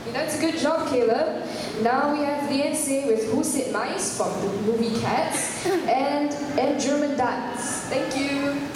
That's a good job, Caleb. Now we have Liense with Who Sit Mais from the movie Cats and German Dance. Thank you.